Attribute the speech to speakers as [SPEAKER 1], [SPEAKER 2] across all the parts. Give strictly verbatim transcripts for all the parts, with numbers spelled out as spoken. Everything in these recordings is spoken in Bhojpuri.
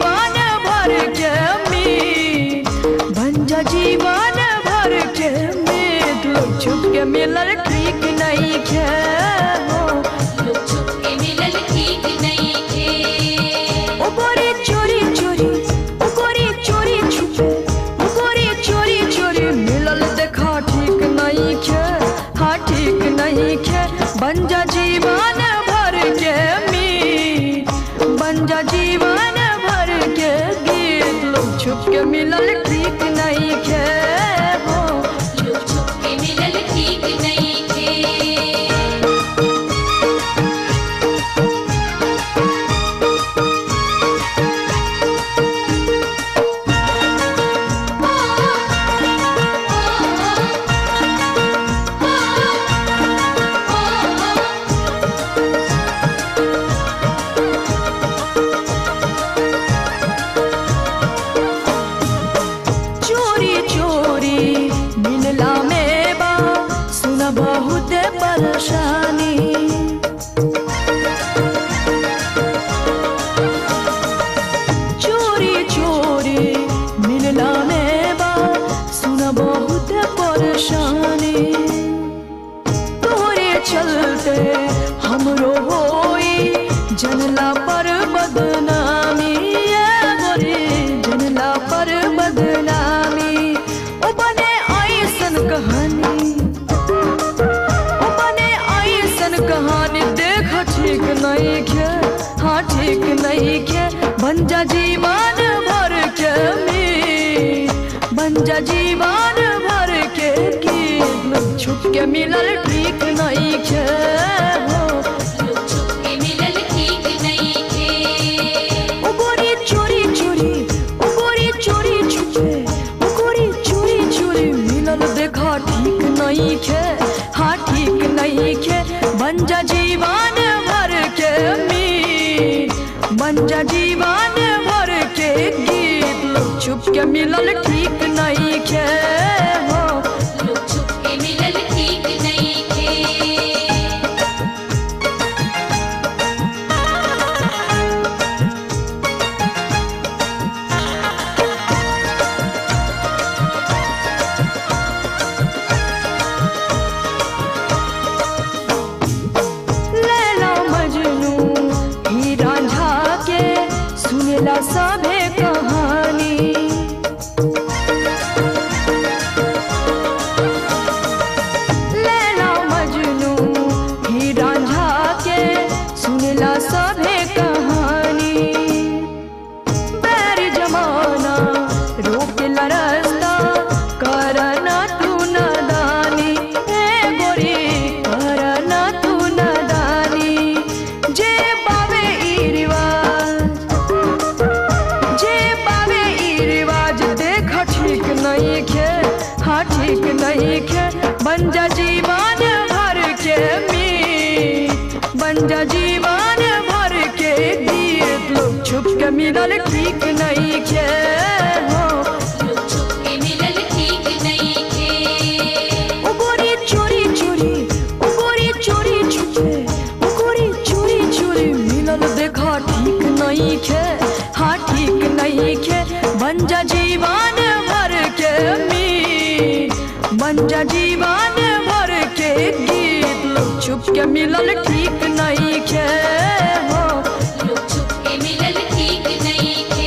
[SPEAKER 1] जीवन भर के मीत, बन जा जीवन भर के मीत। लुक छुप के मिलल ठीक नहीं खे हो,
[SPEAKER 2] लुक छुप के मिलल ठीक नहीं खे।
[SPEAKER 1] ओ गोरी चोरी चोरी, ओ गोरी चोरी छुपे, ओ गोरी चोरी चोरी मिलल देखा ठीक नहीं खे, हाँ ठीक नहीं खे। बन जा जीवन भर के मीत, बन जा जीवन भर के गीत। लुक छुप के मिलल ठीक नहीं खे हो,
[SPEAKER 2] लुक छुप के मिलल ठीक नहीं खे।
[SPEAKER 1] चोरी चोरी मिलला में बा सुना बहुत परेशानी। चोरी चोरी मिलला में बा सुना बहुत परेशानी। तोरे चलते हमरो होई जनला पर बदनामी, ये गोरी जनला पर बदनामी। ओ बने ऐसन कहानी, ओ बने ऐसन कहानी देख ठीक नहीं खे, हाँ ठीक नहीं खे। बन जा जीवन भर के मीत, बन जा जीवन भर के गीत। लुक छुप के मिलल ठीक नहीं खे हो,
[SPEAKER 2] लुक छुप के मिलल ठीक नहीं खे।
[SPEAKER 1] ओ गोरी चोरी चोरी, ओ गोरी चोरी छुपे, ओ गोरी चोरी चोरी मिलल देखा ठीक नहीं खे, हाँ ठीक नहीं खे। बन जा जीवन भर के मीत, बन जा जीवन भर के गीत। लुक छुप के मिलल ठीक नहीं खे हो,
[SPEAKER 2] लुक छुप के मिलल ठीक नहीं खे।
[SPEAKER 1] लैला मजनू ही रांझा के सुनेला सभे कहानी। लैला मजनू ही रांझा के सुनेला सभे कहानी। बैर जमाना रोकेला रास्ता, करना तू नादानी, हे गोरी करना तू नादानी। जे बावे ई रिवाज, जे बावे ई रिवाज देख ठीक नहीं खे, हाँ ठीक नहीं खे। बन जा जीवन भर के मीत, बन जा जीवन भर के गीत। लुक छुप के मिलल ठीक नहीं खे हो,
[SPEAKER 2] लुक छुप के मिलल ठीक नहीं खे।
[SPEAKER 1] ओ गोरी चोरी चोरी, ओ गोरी चोरी छुपे, ओ गोरी चोरी चोरी मिलल देखा ठीक नहीं खे, हाँ ठीक नहीं खे। बन जा जीवन भर के मीत, बन जा जीवन भर के गीत। लुक छुप के मिलल ठीक नहीं खे हो,
[SPEAKER 2] लुक छुप के मिलल ठीक नहीं खे।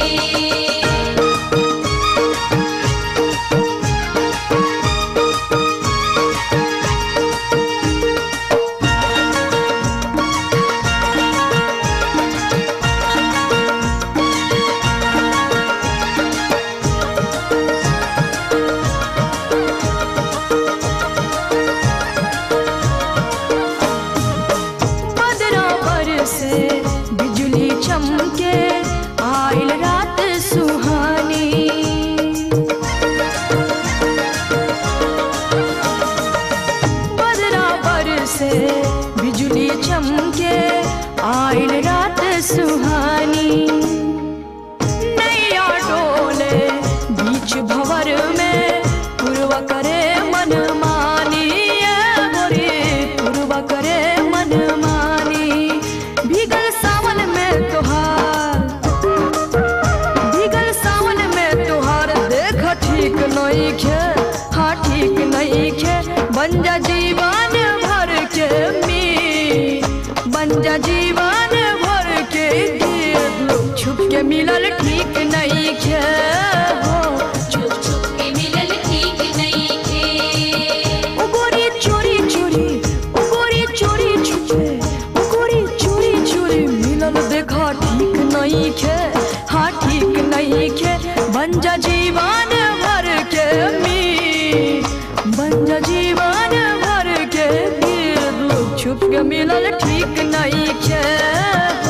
[SPEAKER 1] नहीं खे, हाँ ठीक नहीं खे। बन जा जीवन भर के मीत, बन जा जीवन भर के गीत। लोग छुप के मिलल ठीक नहीं खे हो,
[SPEAKER 2] छुप छुप के मिलल ठीक नहीं खे।
[SPEAKER 1] ओ गोरी चोरी चोरी, ओ गोरी चोरी छुपे, ओ गोरी चोरी चोरी मिलल देखा ठीक नहीं खे, हाँ ठीक नहीं खे। बन जा जीवन भर के मीत, बन जा जीवन भर के गीत। लोग छुप के मिलल ठीक नहीं खे।